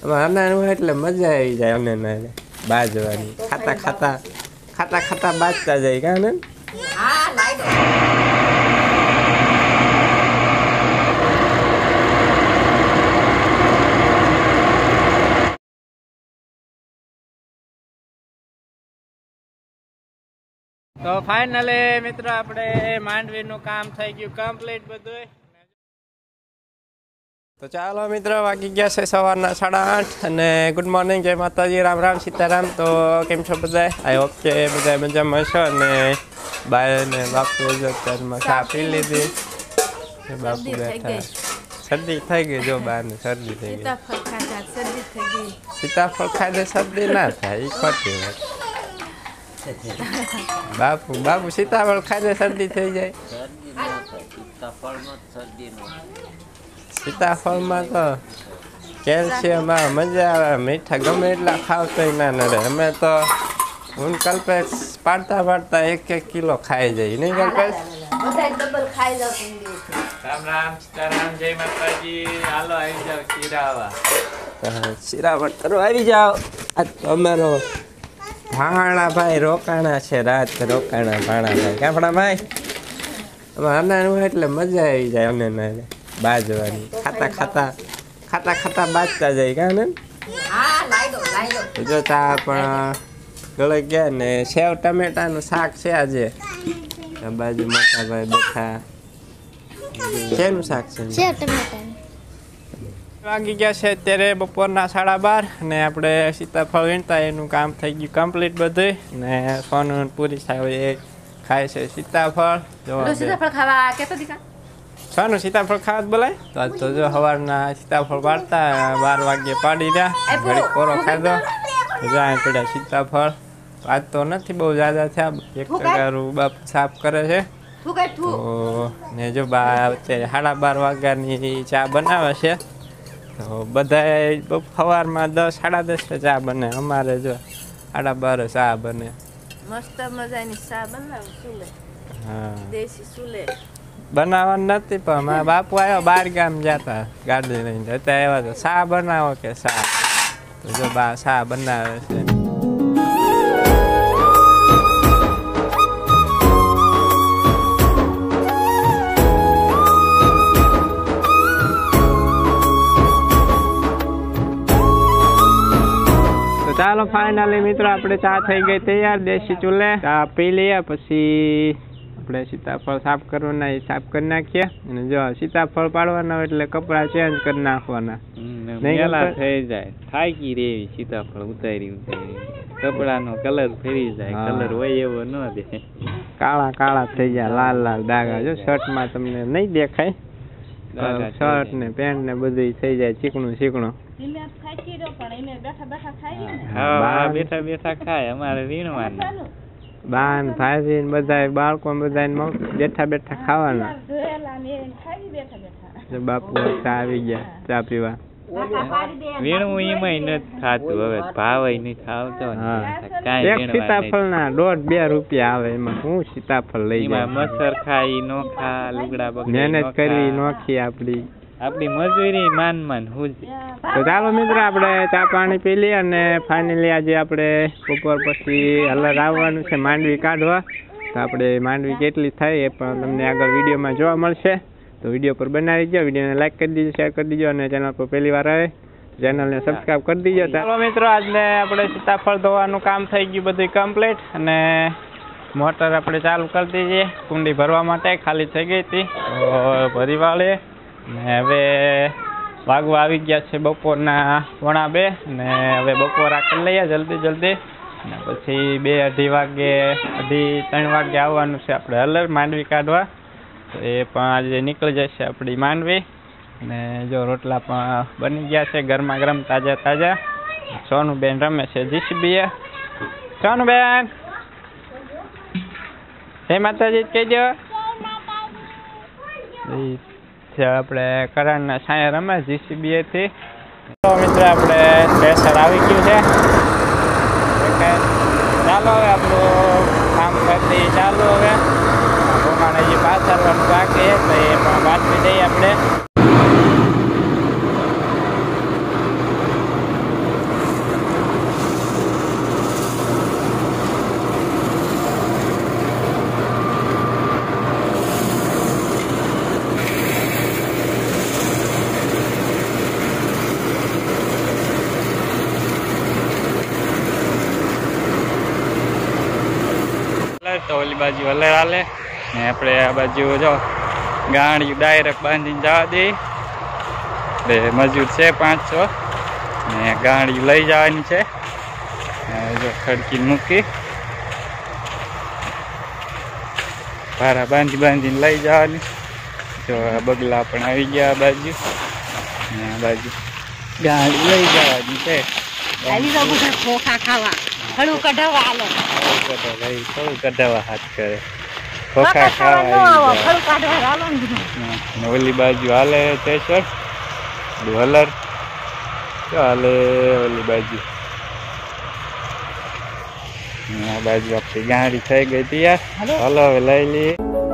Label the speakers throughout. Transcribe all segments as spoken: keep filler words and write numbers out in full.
Speaker 1: આના એટલે મજા આવી જાય અમને ને બાજવાની ખાતા ખાતા ખાતા ખાતા બાજતા જાય કા ને
Speaker 2: હા લાઈ દો
Speaker 1: તો ફાઇનલી મિત્રો આપણે માંડવીનું કામ થઈ ગયું કમ્પ્લીટ બધું તો ચાલો મિત્રો વાગી ગયા છે સવારના સાડા આઠ અને ગુડ મોર્નિંગ જય માતાજી રામ રામ સીતારામ તો કેમ છો બધા આઈ હોપ કે બધા મજામાં છો અને બાય ને બાપુ અત્યારમાં ચા પી લીધી બાપુ બેઠા શરદી થઈ ગઈ જો બાને શરદી થઈ ગઈ સીતાફળ ખાધે શરદી ના થાય એ ખોટી વાત બાપુ બાપુ સીતાફળ ખાધે શરદી થઈ જાય સીતાફળમાં તો કેલ્શિયમ આવે મજા આવે મીઠા ગમે એટલા ખાવ તો ના નડે અમે તો હું કલ્પેશ પાડતા પાડતા એક એક કિલો ખાઈ જાય નહીં કલ્પેશ રામ રામ સીતારામ જય માતાજી હાલો આવી જાઓ શીરાવા શીરાવટ કરો આવી જાઓ આજ તો અમારો ભાણા ભાઈ રોકાણા છે રાત રોકાણા ભાણા ભાઈ કાપડા ભાઈ આના એટલે મજા આવી જાય અમને ને બાજવાની ખાતા ખાતા ખાતા ખાતા બાજતા જાય કા ને જો ચા પણ ગળે ગયા ને સેવ ટમેટાનું શાક છે આજે બાજુ મોટા ભાઈ બેઠા શેનું શાક છે સેવ ટમેટાનું વાગી ગયા છે અત્યારે બપોરના સાડા બાર ને આપણે સીતાફળ વીણતા એનું કામ થઈ ગયું કમ્પ્લીટ બધું ને સોનું પૂરી થાય એ ખાય છે સીતાફળ જો સીતાફળ ખાવા કેતો દીકા સોનું સીતાફળ ખાવા બોલાય તો આજ તો જો સવારના સીતાફળ પાડતા બાર વાગ્યે પાડી રહ્યા ઘડીક કોરો ખાધો જાય પડ્યા સીતાફળ આજ તો નથી બહુ જ્યાદા થયા એક ટકારું બાપ સાફ કરે છે તો ને જો બા અત્યારે સાડા બાર વાગ્યાની ચા બનાવે છે તો બધા સવારમાં દસ સાડા દસ ચા બને અમારે જો સાડા બાર ચા બને
Speaker 2: મસ્ત મજાની ચા બનાવ સુલે
Speaker 1: હા
Speaker 2: દેશી સુલે
Speaker 1: બનાવવાનું નથી પણ મારા બાપુ આવ્યો બાર ગામ જતા ગાડી લઈને અત્યારે આવ્યા તો ચા બનાવો કે ચા તો જો બા ચા બનાવે છે ચાલો ફાઇનલી મિત્રો આપણે ચા થઈ ગઈ તૈયાર દેશી ચૂલે ચા પી લઈએ પછી આપણે સીતાફળ સાફ કરવાના એ સાફ કરી નાખીએ અને જો સીતાફળ પાડવાના એટલે કપડા ચેન્જ કરી નાખવાના મેલા થઈ જાય થાકી રેવી સીતાફળ ઉતારી ઉતારી કપડાનો કલર ફેરી જાય કલર હોય એવો ન દે કાળા કાળા થઈ જાય લાલ લાલ ડાઘા જો શર્ટમાં તમને નહીં દેખાય શર્ટ ને પેન્ટ ને બધું થઈ જાય ચીકણું ચીકણું હા બેઠા બેઠા ખાય અમારે વીણવાનું બાન ભાઈ બધા બાળકો બધા બેઠા બેઠા ખાવાના બાપુ આવી ગયા ચા પીવા વીણવું એમાં નથી થતું હવે ભાવ નથી આવતો એક સીતાફળ ના દોઢ બે રૂપિયા આવે એમાં હું સીતાફળ લઈ જાય મસર ખાઈ નો ખા લુગડા મહેનત કરવી નોખી આપડી આપડી મજૂરી માન માન હું તો ચાલો મિત્રો આપણે ચા પાણી પી લઈએ અને ફાઇનલી આજે આપણે બપોર પછી હલર આવવાનું છે માંડવી કાઢવા તો આપણે માંડવી કેટલી થાય એ પણ તમને આગળ વિડીયોમાં જોવા મળશે તો વિડીયો પર બનાવી દો વિડીયોને લાઈક કરી દીજો શેર કરી દીજો અને ચેનલ પર પહેલી વાર આવે ચેનલને સબસ્ક્રાઈબ કરી દીજો ચાલો મિત્રો આજને આપણે સીતાફળ ધોવાનું કામ થઈ ગયું બધું કમ્પ્લીટ અને મોટર આપણે ચાલુ કરી દીધી કુંડી ભરવા માટે ખાલી થઈ ગઈ હતી તો ભરી વાળીએ ને હવે વાગવા આવી ગયા છે બપોરના પોણા બે ને હવે બપોરા કરી લઈએ જલ્દી જલ્દી ને પછી બે અઢી વાગે અઢી ત્રણ વાગે આવવાનું છે આપણે હલર માંડવી કાઢવા તો એ પણ આજે નીકળી જશે આપણી માંડવી ને જો રોટલા પણ બની ગયા છે ગરમા ગરમ તાજા તાજા સોનુબેન રમે છે જીસીબીએ સોનુબેન જય માતાજી કહી દો આપણે કરાણના છાયા રમે જીસીબીએ થી તો મિત્ર આપણે પ્રેશર આવી ગયું છે ચાલો હવે આપણું કામ કરતી ચાલુ હવે પ્રમાણે જે પાછળવાનું બાકી તો એ પણ વાંચવી દઈએ આપણે तो ओली बाजू हलर हाले ने आपणे आ बाजू जो गाड़ी डायरेक्ट बांधीने जवा दे बे मजूर छे पांच सौ ने गाड़ी लई जवानी छे जो खड़की मूकी भारा बांधी बांधी लई जवानी जो बगला पण आई गया बाजू ने बाजू गाड़ी लई जवानी छे
Speaker 2: આવી તો બધું ખોખા ખાવા ખડું કઢાવા આલે
Speaker 1: ભાઈ ખડું કઢાવા હાથ કરે
Speaker 2: ખોખા ખાવા ન આવો ખડું કાઢવા હાલો
Speaker 1: ને ઓલી બાજુ હાલે સ્ટેશન હલર ચાલે ઓલી બાજુ આ બાજુ આપણી ગાડી થઈ ગઈ તૈયાર હાલો હવે લઈ લઈએ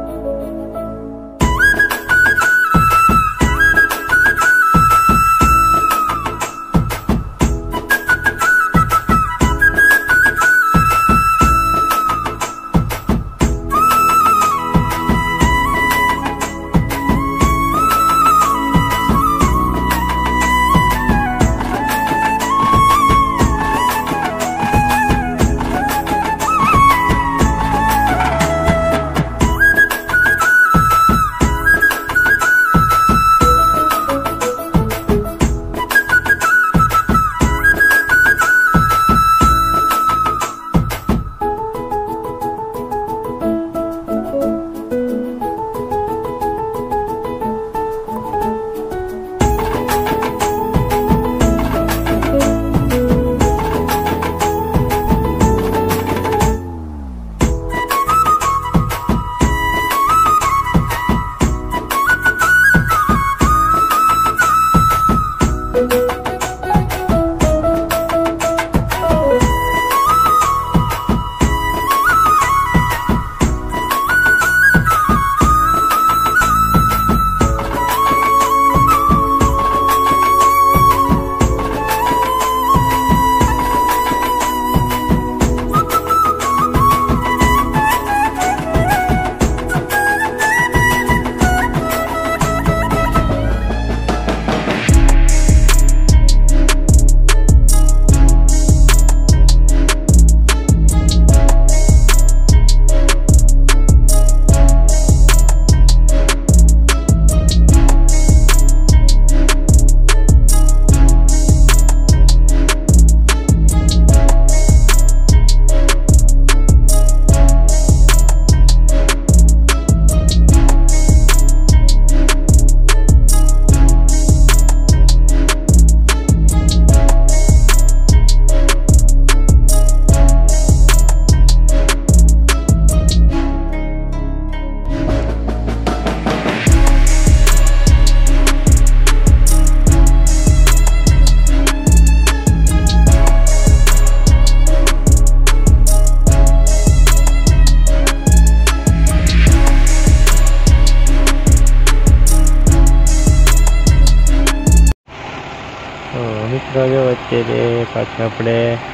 Speaker 1: મિત્રો જો અત્યારે પાછું આપણે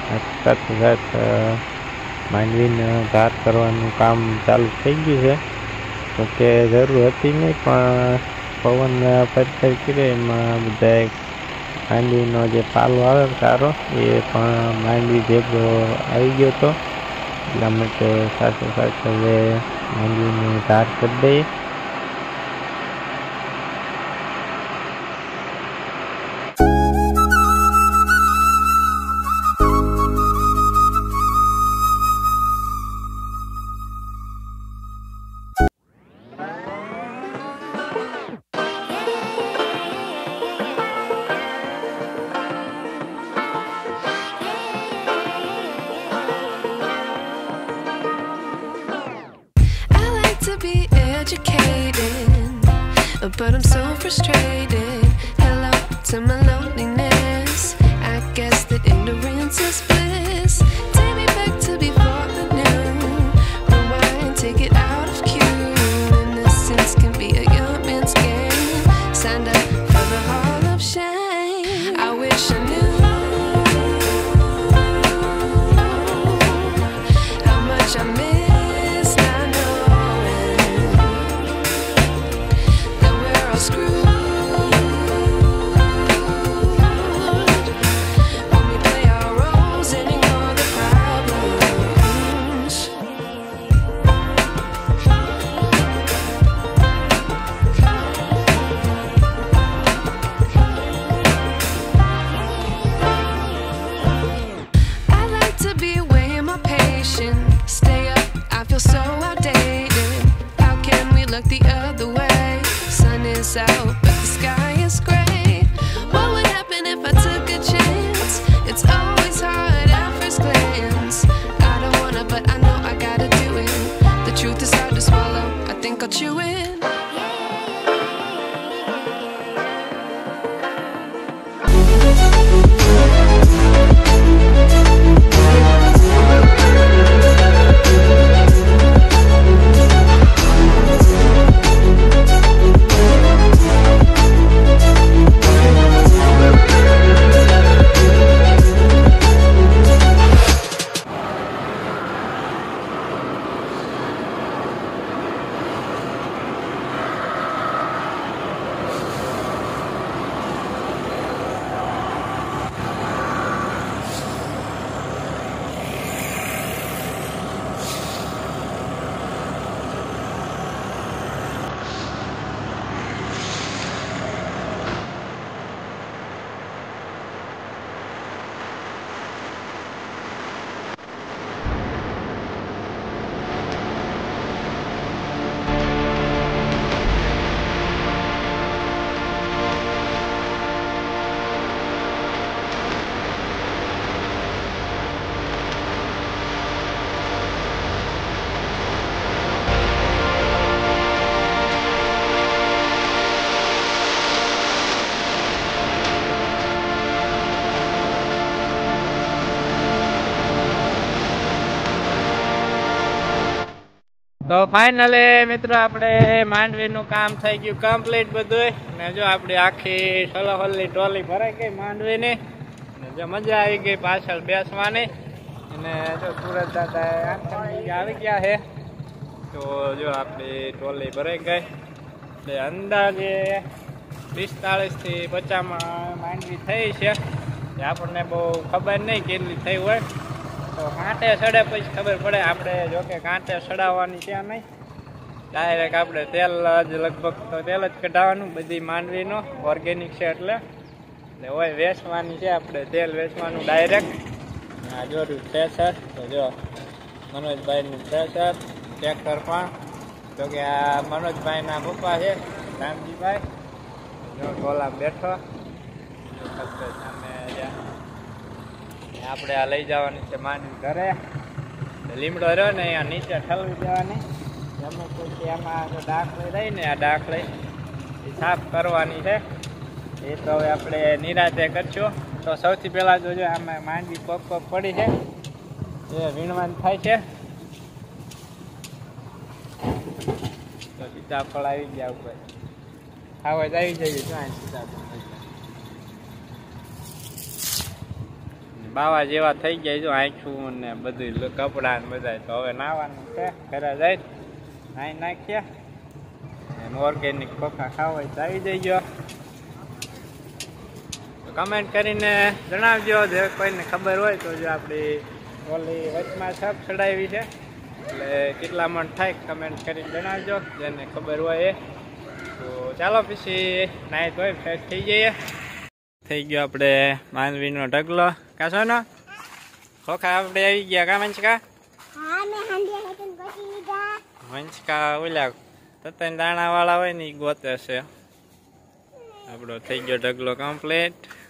Speaker 1: સાથે સાથે માંડવીને ધાર કરવાનું કામ ચાલુ થઈ ગયું છે તો કે જરૂર હતી નહીં પણ પવન પડતર કરે એમાં બધા માંડવીનો જે પાલો આવે સારો એ પણ માંડવી ભેગો આવી ગયો હતો એટલા માટે સાથે સાથે હવે માંડવીને ધાર કરી દઈએ.
Speaker 3: But I'm so frustrated. Hello to my loneliness. I guess that ignorance is bliss. Take me back to before the new. Rewind, take it out of cue. Innocence can be a young man's game. Signed up for the hall of shame. I wish I knew how much I miss. Screw let you in.
Speaker 1: તો finally મિત્રો આપણે માંડવીનું કામ થઈ ગયું complete બધું ને જો આપણી આખી સલોહલની ટ્રોલી ભરાઈ ગઈ માંડવીની ને જો મજા આવી ગઈ પાછળ બેસવાની અને જો સુરત દાદા આવી ગયા છે તો જો આપણી ટ્રોલી ભરાઈ ગઈ એટલે અંદાજે પિસ્તાળીસ થી પચાસમાં માંડવી થઈ છે આપણને બહુ ખબર નહીં કેટલી થઈ હોય તો કાંટે સડે પછી ખબર પડે આપણે જોકે કાંટે સડાવવાની ત્યાં નહીં ડાયરેક્ટ આપણે તેલ જ લગભગ તો તેલ જ કઢાવવાનું બધી માંડવીનું ઓર્ગેનિક છે એટલે એટલે હોય વેચવાની છે આપણે તેલ વેચવાનું ડાયરેક્ટ આ જોયું થ્રેસર તો જો મનોજભાઈનું થ્રેસર ટ્રેક્ટર પણ તો કે આ મનોજભાઈના પપ્પા છે રામજીભાઈ જો ટોલા બેઠો સામે આપણે આ લઈ જવાની છે માંડવી ઘરે લીમડો રહ્યો ને અહીંયા નીચે ઠલવી દેવાની એમાં પછી એમાં જો ડાકળી રહી ને આ ડાકળી એ સાફ કરવાની છે એ તો હવે આપણે નિરાતે કરશું તો સૌથી પહેલાં જોજો આમાં માંડવી પગ પગ પડી છે એ વીણવાનું થાય છે તો સીતાફળ આવી ગયા ઉપર ખાવા જ આવી જઈએ ક્યાં સીતાફળ બાવા જેવા થઈ ગયા જો આંખું ને બધું કપડા ને બધા તો હવે નાવાનું છે ઘરે જઈ નાઈ નાખ્યા ઓર્ગેનિક ખોખા ખાવા તો આવી જઈજો કમેન્ટ કરીને જણાવજો જે કોઈને ખબર હોય તો જો આપણી ઓલી વચમાં સબ ચડાવી છે એટલે કેટલા મણ થાય કમેન્ટ કરીને જણાવજો જેને ખબર હોય એ તો ચાલો પછી નાઈ ધોઈ ફ્રેશ થઈ જઈએ થઈ ગયો આપણે માંડવીનો ઢગલો કાસો નો ખોખા આપણે આવી ગયા કા મંચકા મંચકા ઓલા તતન દાણા વાળા હોય ને એ ગોતે છે આપણો થઈ ગયો ઢગલો કમ્પ્લીટ